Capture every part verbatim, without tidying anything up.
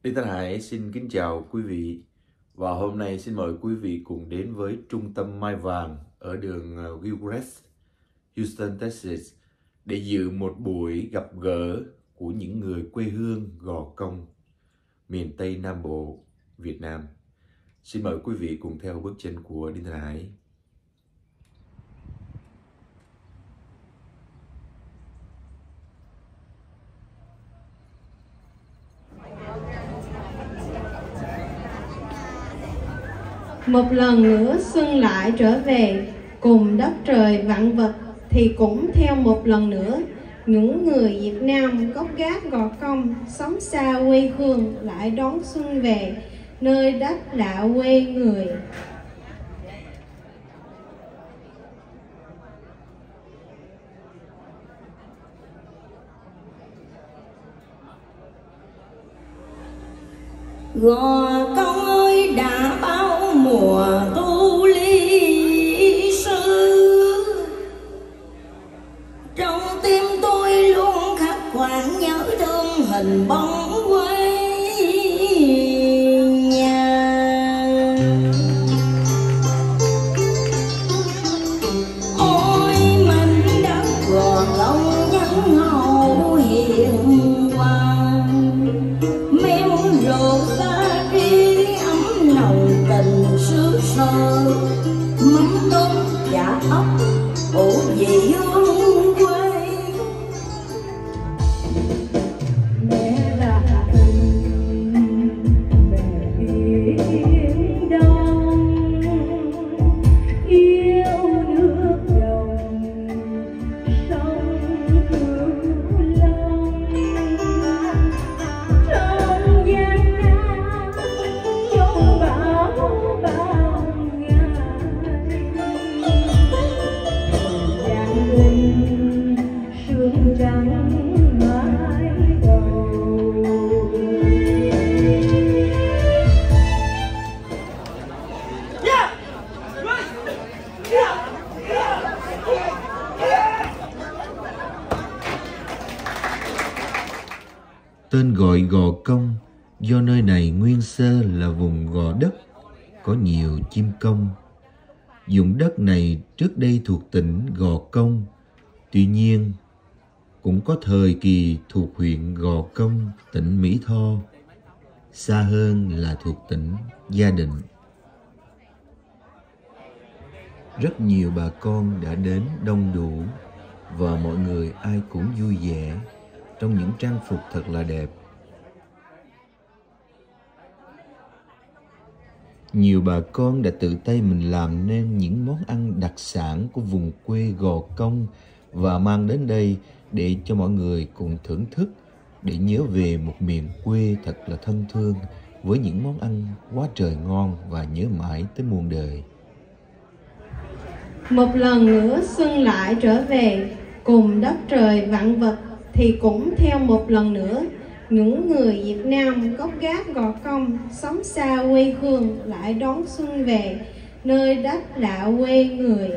Đinh Thanh Hải xin kính chào quý vị, và hôm nay xin mời quý vị cùng đến với Trung tâm Mai Vàng ở đường Gilchrist, Houston, Texas để dự một buổi gặp gỡ của những người quê hương Gò Công, miền Tây Nam Bộ, Việt Nam. Xin mời quý vị cùng theo bước chân của Đinh Thanh Hải. Một lần nữa xuân lại trở về, cùng đất trời vạn vật thì cũng theo một lần nữa những người Việt Nam gốc gác Gò Công sống xa quê hương lại đón xuân về nơi đất lạ quê người. Gò Công ơi đã bao mùa tu ly sư, trong tim tôi luôn khắc khoản nhớ thương hình bóng quê nhà. Ôi mảnh đất Gò Công nhân hậu hiền hòa, meo rượu ta đi ấm nồng tình xứ sở, mắm tôm chả ốc ủ vị hương quê. Mẹ là tình mẹ biển đông, yêu nước đồng sông Cửu Long. Trong gian nan trong bão bao ngày, vàng linh sương trắng mái đầu. Tên gọi Gò Công do nơi này nguyên sơ là vùng gò đất, có nhiều chim công. Vùng đất này trước đây thuộc tỉnh Gò Công, tuy nhiên cũng có thời kỳ thuộc huyện Gò Công, tỉnh Mỹ Tho, xa hơn là thuộc tỉnh Gia Định. Rất nhiều bà con đã đến đông đủ và mọi người ai cũng vui vẻ trong những trang phục thật là đẹp. Nhiều bà con đã tự tay mình làm nên những món ăn đặc sản của vùng quê Gò Công và mang đến đây để cho mọi người cùng thưởng thức, để nhớ về một miền quê thật là thân thương với những món ăn quá trời ngon và nhớ mãi tới muôn đời. Một lần nữa xuân lại trở về, cùng đất trời vạn vật thì cũng theo một lần nữa những người Việt Nam gốc gác Gò Công sống xa quê hương lại đón xuân về nơi đất lạ quê người.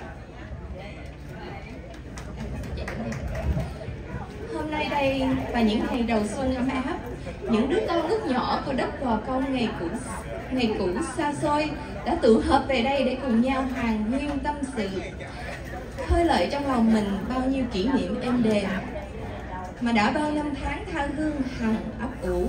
Hôm nay đây và những ngày đầu xuân ấm áp, những đứa con út nhỏ của đất Gò Công ngày cũ ngày cũ xa xôi đã tụ họp về đây để cùng nhau hàn huyên tâm sự, khơi lợi trong lòng mình bao nhiêu kỷ niệm êm đềm mà đã bao năm tháng tha hương hằng ấp ủ.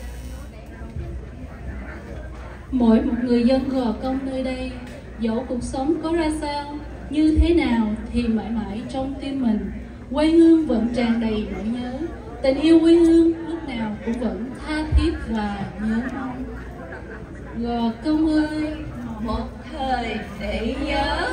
Mỗi một người dân Gò Công nơi đây, dẫu cuộc sống có ra sao, như thế nào thì mãi mãi trong tim mình, quê hương vẫn tràn đầy nỗi nhớ. Tình yêu quê hương lúc nào cũng vẫn tha thiết và nhớ mong. Gò Công ơi, một thời để nhớ.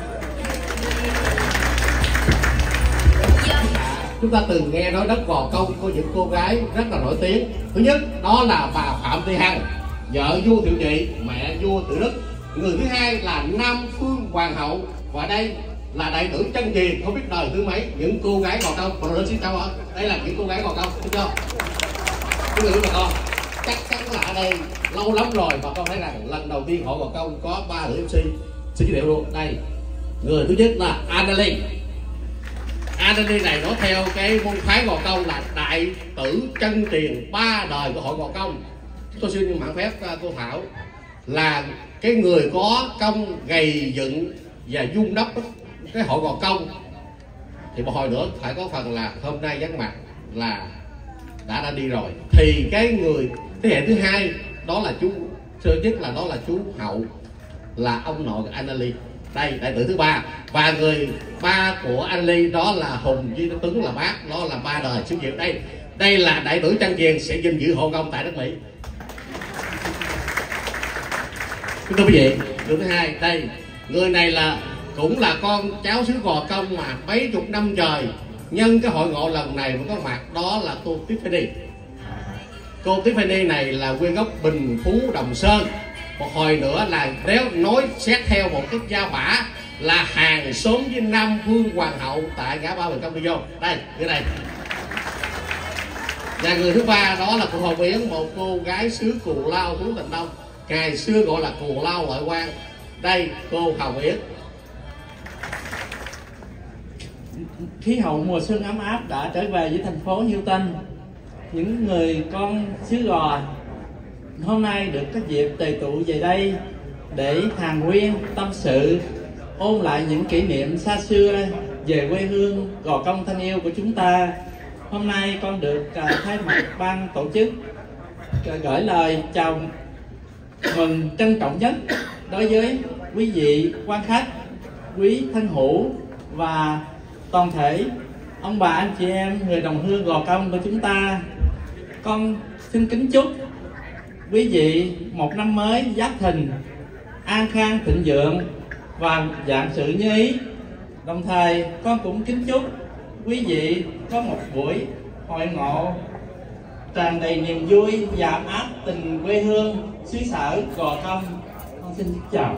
Chúng ta từng nghe nói đất Gò Công có những cô gái rất là nổi tiếng. Thứ nhất đó là bà Phạm Thị Hằng, vợ vua Thiệu Trị, mẹ vua Tự Đức. Người thứ hai là Nam Phương Hoàng hậu, và đây là đại tử Chân Truyền, không biết đời thứ mấy. Những cô gái Gò Công, còn lên xin chào ạ. Đây là những cô gái Gò Công, thấy chưa? Quý vị bà con, chắc chắn là ở đây lâu lắm rồi bà con thấy rằng lần đầu tiên họ Gò Công có ba nữ em xê. Xin giới thiệu luôn. Đây, người thứ nhất là Adeline. Adeline này nó theo cái môn phái Gò Công là đại tử chân truyền ba đời của hội Gò Công. tôi xin mạn phép cô Thảo là cái người có công gầy dựng và vun đắp cái hội Gò Công, thì một hồi nữa phải có phần là hôm nay vắng mặt là đã đã đi rồi. Thì cái người thế hệ thứ hai đó là chú sơ nhất là đó là chú Hậu, là ông nội của Anna Ly, đây đại tử thứ ba. Và người ba của Anna Ly đó là Hùng Duy Tuấn, là bác, đó là ba đời xứ Diệu. Đây đây là đại tử Trăng Viền sẽ gìn giữ hộ công tại đất Mỹ. Kính thưa quý vị, người thứ hai đây, người này là cũng là con cháu xứ Gò Công mà mấy chục năm trời nhân cái hội ngộ lần này mới có mặt, đó là cô Tiffany. Cô Tiffany này là nguyên gốc Bình Phú Đồng Sơn. Một hồi nữa là nếu nói xét theo một cái gia bả là hàng xóm với Nam Phương Hoàng hậu tại ngã ba Bình Công đi vô. Đây, người này. Và người thứ ba đó là cô Hồng Yến, một cô gái xứ Cù Lao, Phú Tình Đông, ngày xưa gọi là Cù Lao Lợi Quan. Đây, cô Hồng Yến. Khí hậu mùa xuân ấm áp đã trở về với thành phố Nhiêu Tinh. Những người con xứ Gò hôm nay được các dịp tề tụ về đây để hàn huyên, tâm sự, ôn lại những kỷ niệm xa xưa về quê hương Gò Công thân yêu của chúng ta. Hôm nay con được uh, thay mặt ban tổ chức uh, gửi lời chào mừng trân trọng nhất đối với quý vị quan khách, quý thân hữu và toàn thể ông bà anh chị em người đồng hương Gò Công của chúng ta. Con xin kính chúc quý vị một năm mới Giáp Thìn an khang thịnh vượng và vạn sự như ý. Đồng thời con cũng kính chúc quý vị có một buổi hội ngộ tràn đầy niềm vui và ấm áp tình quê hương xứ sở Gò Công. Con xin chào.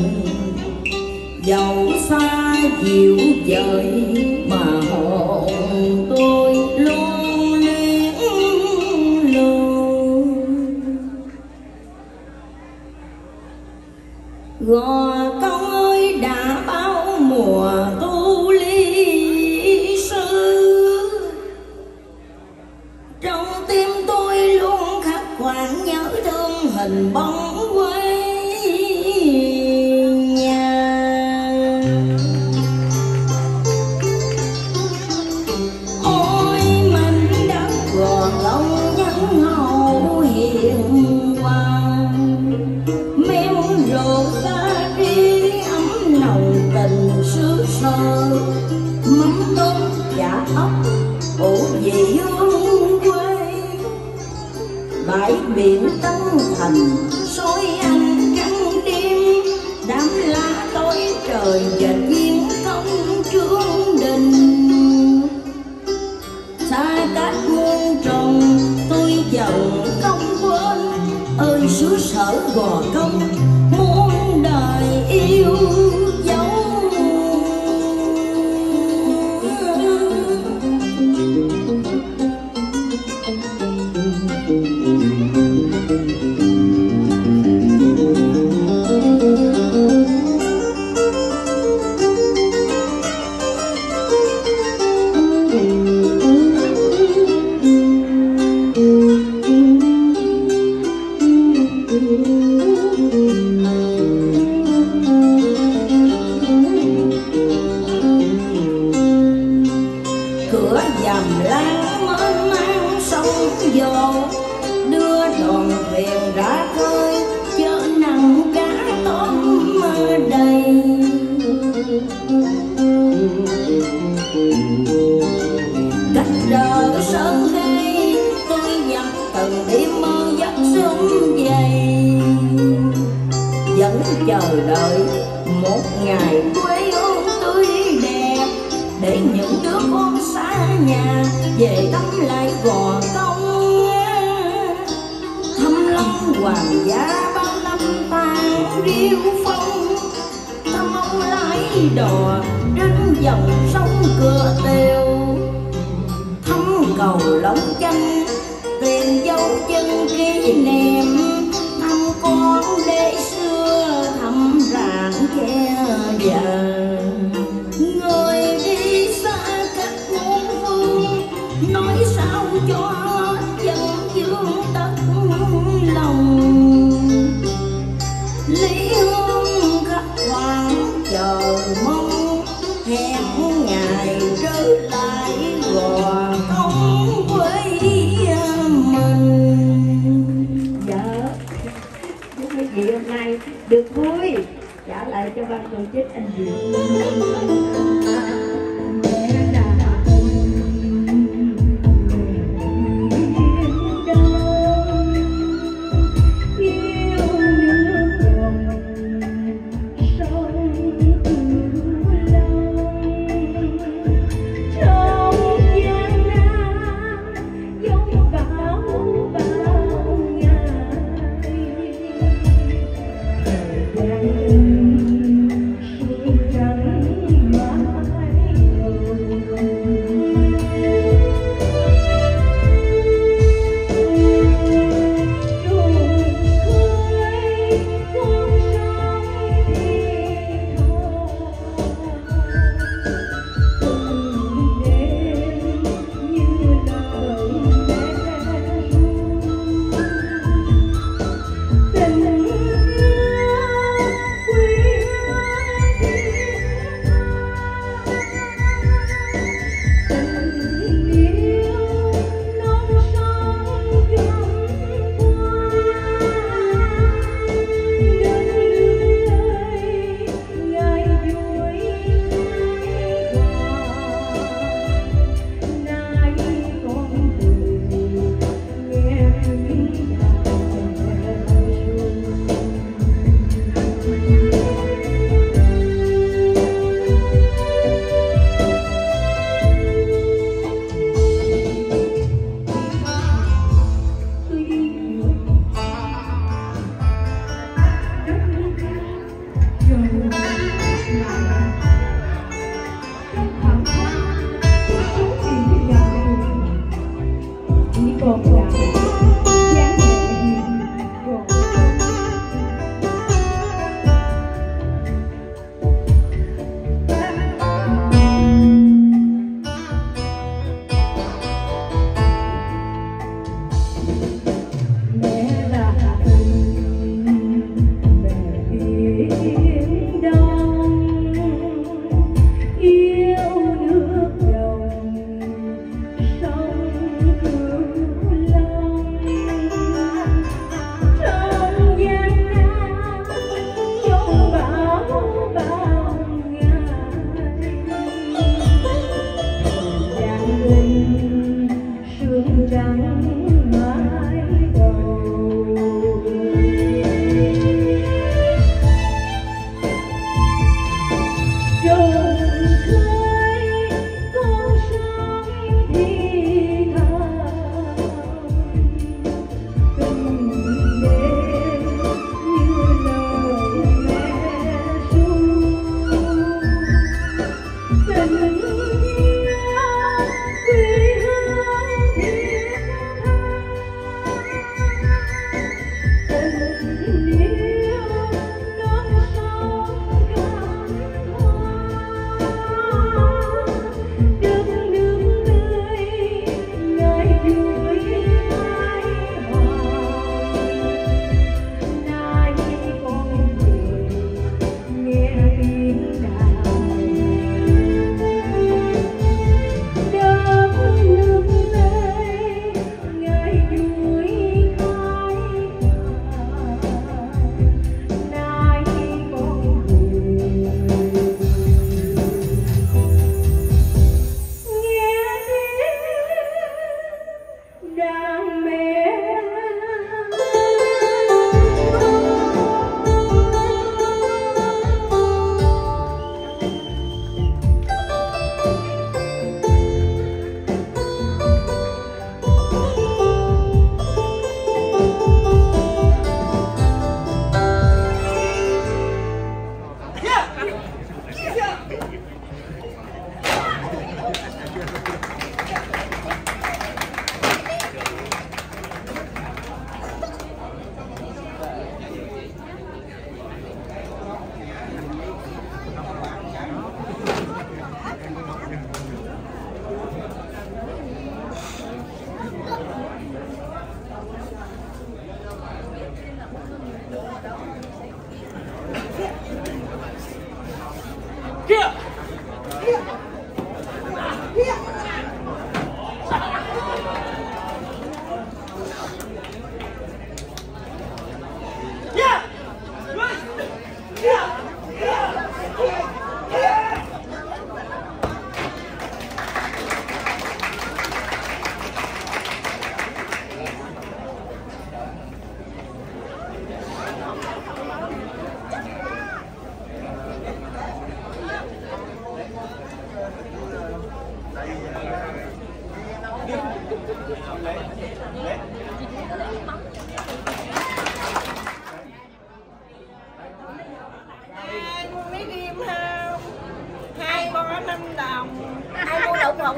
Dẫu xa dịu dời mà hồn bãi biển Tân Thành soi anh trăng đêm, đám lá tối trời và viên công trương đình. Xa cách muôn trùng tôi dần không quên, ơi xứ sở Gò Công muôn đời yêu dấu. Cửa dầm lan mênh mang sông vô, đưa đoàn thuyền ra khơi chở nặng cá tôm ở đây. Cách rờ sơn khê tôi dặn từng đêm mơ giấc sớm dậy, vẫn chờ đợi một ngày quê hương tươi đẹp, để những đứa con xa nhà về thăm lại Gò Công. Thăm Long Hoàng gia bao năm tàn điêu phong, thăm ông lái đò đến dòng sông Cửa Tèo, thăm cầu Long Chanh tìm dấu chân kỷ niệm, thăm con đế xưa thăm rạng che vàng. Người đi xa cách muôn phương nói sao cho dân dương tất lòng, lý hương khắc khoáng chờ mong hẹn ngày trở lại Gò Công quê mình. Dạ, chúc quý vị hôm nay được vui, trả lại cho ban tổ chức anh chị. Hãy subscribe cho kênh Ghiền Mì Gõ để không bỏ lỡ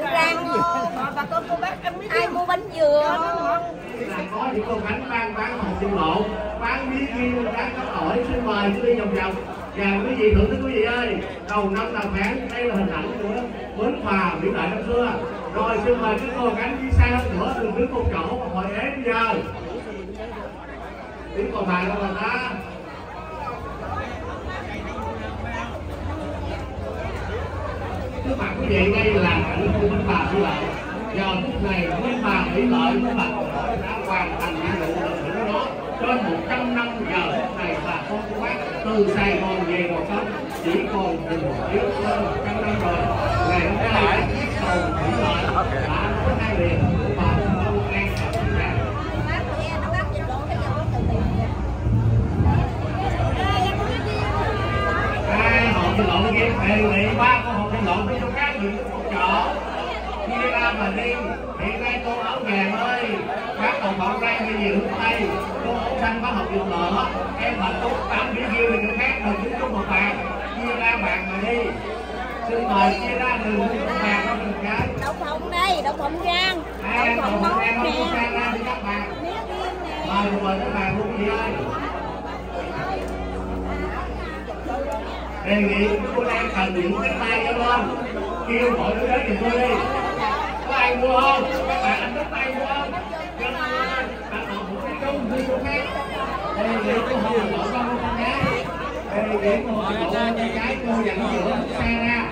rang ngon. Bà con cô bác ăn ai mua bánh dừa. Có những cô bánh bán bán hột trên lộ, bán bí kiêu, bán cá tỏi, xin mời cứ đi vòng vòng. Và quý vị thưởng thức quý vị ơi, đầu năm là tháng, đây là hình ảnh của bến phà Vĩ Đại năm xưa. Rồi xin mời các cô gánh phía xa hơn nữa, đừng đứng một chỗ mà ngồi ế bây giờ. Tiếng còn bài đâu mà ta. Trước mặt quý vị đây là cảnh khu bến phà Vĩ Đại. Giờ phút này bến phà Vĩ Lợi của bà đã hoàn thành nhiệm vụ lần nữa đó. Trên một trăm năm giờ phút này bà con cô bác từ Sài Gòn về Gò Công chỉ còn từ một chiếc hơn một trăm năm rồi. Ngày hôm nay chiếc tàu Vĩ Lợi đã có hai liền của bà con An và Tân Trà. Hai hộp trên lộn kia đề nghị ba con hộp trên lộn với trong các đường một chỗ. Đi ra mà đi, hiện nay cô áo vàng ơi, các đồng bọn đây bây giờ hướng Tây, cô áo xanh có hộp dược lửa, em bạch tốt tám biển kêu thì người khác đừng đứng trong một bàn, chia ra bàn mà đi. Xin mời chia ra đường một bàn có một cái. Đậu phộng đây, đậu phộng rang. Hai đậu phộng rang không có sang ra đi các bàn. Mời một mời các bàn luôn chị ơi. Đề nghị cô đang cần những cái tay cho lên, kêu mọi đứa đến thì tôi đi. Có ai mua không? Các bạn anh thích tay mua không? Cho nên bạn họ một cái chung vui chung khác. Đề nghị cô họ là lộn con con gái. Đề nghị cô họ lộn con gái cô dặn giữa xe ra.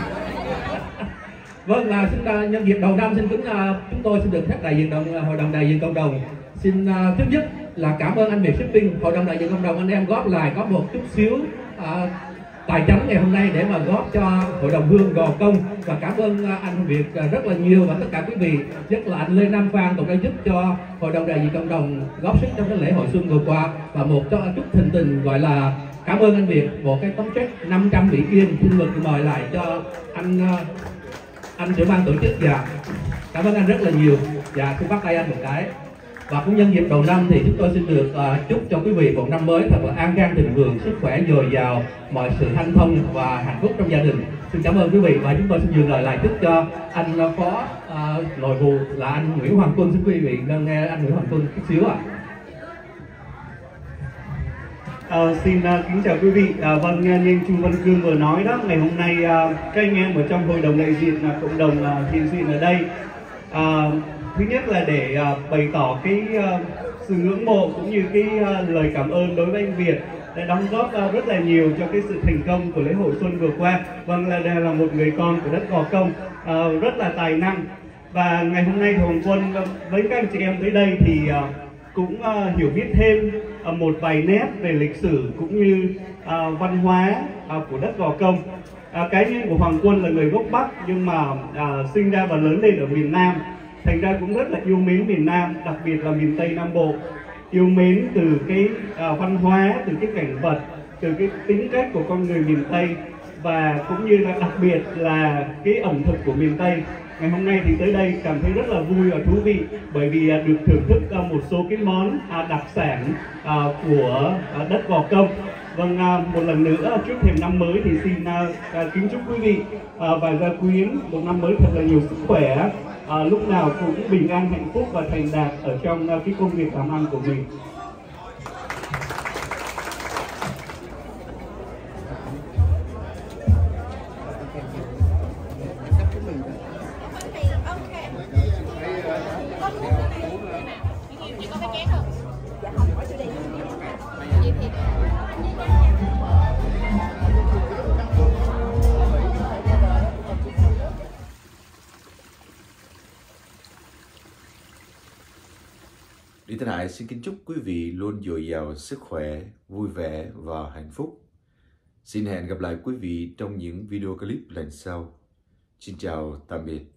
Vâng, là xin uh, nhân dịp đầu năm xin kính uh, chúng tôi xin được phép đại diện đồng, hội đồng đại diện cộng đồng xin uh, trước nhất là cảm ơn anh Việt Shipping, hội đồng đại diện cộng đồng anh em góp lại có một chút xíu uh, tài chánh ngày hôm nay để mà góp cho hội đồng hương Gò Công, và cảm ơn anh Việt rất là nhiều và tất cả quý vị, nhất là anh Lê Nam Phan cũng đã giúp cho hội đồng đại diện cộng đồng góp sức trong cái lễ hội xuân vừa qua. Và một cho chút thình tình gọi là cảm ơn anh Việt một cái tấm check năm trăm Mỹ Kim xin được mời lại cho anh anh trưởng ban tổ chức. Dạ cảm ơn anh rất là nhiều. Dạ xin bắt tay anh một cái. Và cũng nhân dịp đầu năm thì chúng tôi xin được uh, chúc cho quý vị một năm mới thật là an khang thịnh vượng, sức khỏe dồi dào, mọi sự hanh thông và hạnh phúc trong gia đình. Xin cảm ơn quý vị và chúng tôi xin dừng lời lại chúc cho anh uh, phó uh, nội vụ là anh Nguyễn Hoàng Quân. Xin quý vị nên nghe anh Nguyễn Hoàng Quân chút xíu ạ. À, xin uh, kính chào quý vị. À, vâng, như Chu Văn Cương vừa nói đó, ngày hôm nay uh, các anh em ở trong hội đồng đại diện uh, cộng đồng uh, hiện diện ở đây. Uh, Thứ nhất là để uh, bày tỏ cái uh, sự ngưỡng mộ cũng như cái uh, lời cảm ơn đối với anh Việt đã đóng góp uh, rất là nhiều cho cái sự thành công của lễ hội xuân vừa qua. Vâng, là là một người con của đất Gò Công, uh, rất là tài năng. Và ngày hôm nay Hoàng Quân với các anh chị em tới đây thì uh, cũng uh, hiểu biết thêm uh, một vài nét về lịch sử cũng như uh, văn hóa uh, của đất Gò Công. Uh, cá nhân của Hoàng Quân là người gốc Bắc nhưng mà uh, sinh ra và lớn lên ở miền Nam, thành ra cũng rất là yêu mến miền Nam, đặc biệt là miền Tây Nam Bộ. Yêu mến từ cái uh, văn hóa, từ cái cảnh vật, từ cái tính cách của con người miền Tây, và cũng như là đặc biệt là cái ẩm thực của miền Tây. Ngày hôm nay thì tới đây cảm thấy rất là vui và thú vị bởi vì uh, được thưởng thức uh, một số cái món uh, đặc sản uh, của uh, đất Gò Công. Vâng, uh, một lần nữa trước thềm năm mới thì xin uh, uh, kính chúc quý vị uh, và gia quyến một năm mới thật là nhiều sức khỏe, À, lúc nào cũng bình an, hạnh phúc và thành đạt ở trong uh, cái công việc làm ăn của mình. Lý Thanh Hải xin kính chúc quý vị luôn dồi dào sức khỏe, vui vẻ và hạnh phúc. Xin hẹn gặp lại quý vị trong những video clip lần sau. Xin chào, tạm biệt.